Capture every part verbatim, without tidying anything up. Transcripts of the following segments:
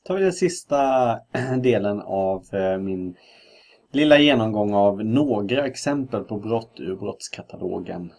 tar vi den sista delen av min lilla genomgång av några exempel på brott ur brottskatalogen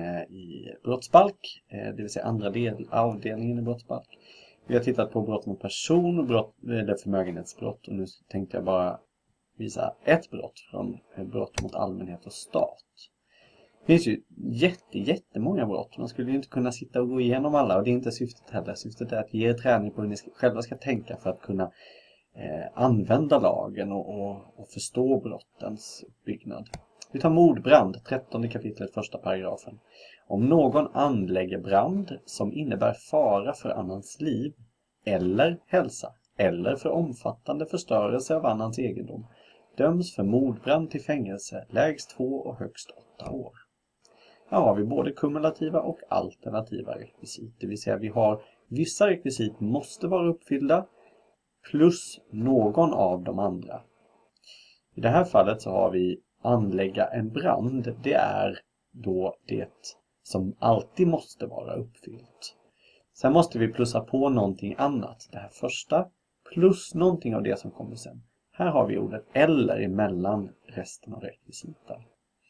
i brottsbalk, det vill säga andra del, avdelningen i brottsbalk. Vi har tittat på brott mot person, brott, eller förmögenhetsbrott, och nu tänkte jag bara visa ett brott från brott mot allmänhet och stat. Det finns ju jätte, jättemånga brott. Man skulle ju inte kunna sitta och gå igenom alla, och det är inte syftet heller. Syftet är att ge träning på hur ni själva ska tänka för att kunna eh, använda lagen och, och, och förstå brottens byggnad. Vi tar mordbrand, trettonde kapitlet, första paragrafen. Om någon anlägger brand som innebär fara för annans liv eller hälsa eller för omfattande förstörelse av annans egendom, döms för mordbrand till fängelse lägst två och högst åtta år. Här har vi både kumulativa och alternativa rekvisit. Det vill säga vi har vissa rekvisit måste vara uppfyllda plus någon av de andra. I det här fallet så har vi anlägga en brand. Det är då det som alltid måste vara uppfyllt. Sen måste vi plussa på någonting annat. Det här första plus någonting av det som kommer sen. Här har vi ordet eller emellan resten av rekvisiten.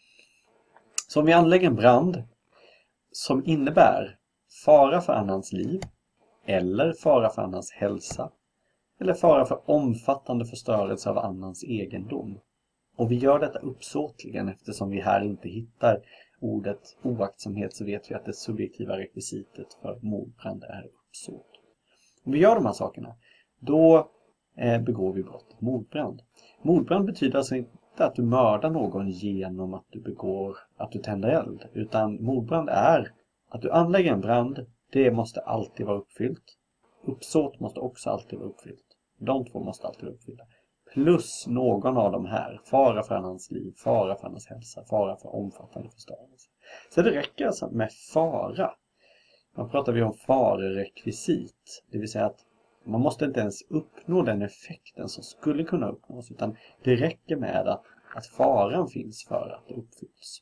Så om vi anlägger en brand som innebär fara för annans liv eller fara för annans hälsa eller fara för omfattande förstörelse av annans egendom. Och vi gör detta uppsåtligen eftersom vi här inte hittar ordet oaktsamhet, så vet vi att det subjektiva rekvisitet för mordbrand är uppsåt. Om vi gör de här sakerna, då eh, begår vi brott mordbrand. Mordbrand betyder alltså inte att du mördar någon genom att du begår, att du tänder eld, utan mordbrand är att du anlägger en brand. Det måste alltid vara uppfyllt. Uppsåt måste också alltid vara uppfyllt. De två måste alltid vara uppfyllda. Plus någon av de här. Fara för annans liv, fara för annans hälsa, fara för omfattande förstörelse. Så det räcker alltså med fara. Man pratar vi om farerekvisit. Det vill säga att man måste inte ens uppnå den effekten som skulle kunna uppnås. Utan det räcker med att, att faran finns för att det uppfylls.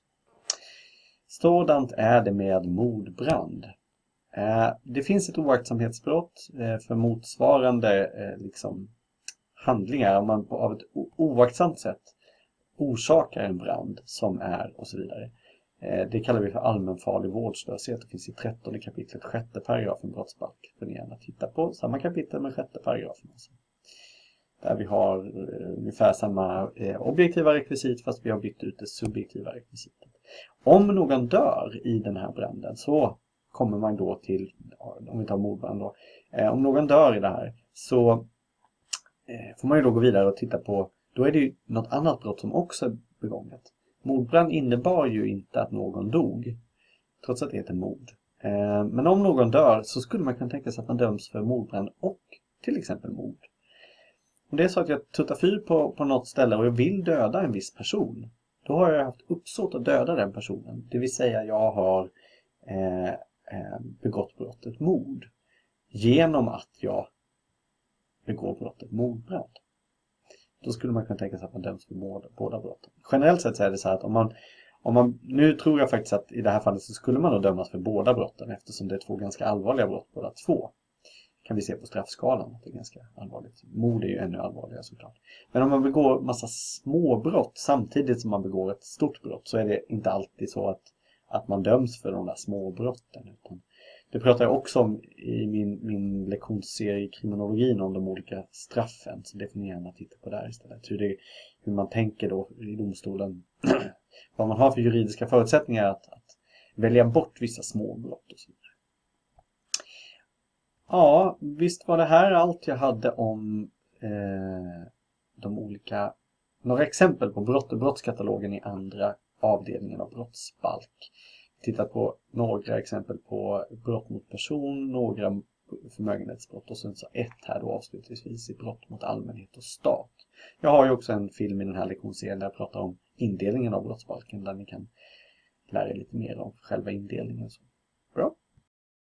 Sådant är det med mordbrand. Det finns ett oaktsamhetsbrott för motsvarande liksom, handlingar. Om man av ett oaktsamt sätt orsakar en brand som är och så vidare. Det kallar vi för allmänfarlig vårdslöshet. Det finns i trettonde kapitlet, sjätte paragrafen brottsbalk. För ni gärna titta på samma kapitel med sjätte paragrafen. Alltså. Där vi har ungefär samma objektiva rekvisit fast vi har bytt ut det subjektiva rekvisitet. Om någon dör i den här branden så kommer man då till, om vi tar mordbrand då, om någon dör i det här så får man ju då gå vidare och titta på, då är det ju något annat brott som också är begånget. Mordbrand innebar ju inte att någon dog, trots att det heter mord. Men om någon dör så skulle man kunna tänka sig att man döms för mordbrand och till exempel mord. Om det är så att jag tuttar fyr på, på något ställe och jag vill döda en viss person, då har jag haft uppsåt att döda den personen. Det vill säga jag har eh, eh, begått brottet mord genom att jag begår brottet mordbrand. Då skulle man kunna tänka sig att man döms för båda, båda brotten. Generellt sett så är det så här att om man, om man, nu tror jag faktiskt att i det här fallet så skulle man då dömas för båda brotten eftersom det är två ganska allvarliga brott båda två. Kan vi se på straffskalan att det är ganska allvarligt. Mord är ju ännu allvarligare såklart. Men om man begår massa små brott samtidigt som man begår ett stort brott så är det inte alltid så att, att man döms för de där små brotten. Utan det pratar jag också om i min, min lektionsserie i kriminologin om de olika straffen. Så det får ni gärna titta på där istället. Hur, det, hur man tänker då i domstolen. Vad man har för juridiska förutsättningar att, att välja bort vissa små brott och så vidare. Ja, visst var det här allt jag hade om eh, de olika, några exempel på brott och brottskatalogen i andra avdelningen av brottsbalk. Titta på några exempel på brott mot person, några förmögenhetsbrott och sen så ett här då avslutningsvis i brott mot allmänhet och stat. Jag har ju också en film i den här lektionsserien där jag pratar om indelningen av brottsbalken där ni kan lära er lite mer om själva indelningen.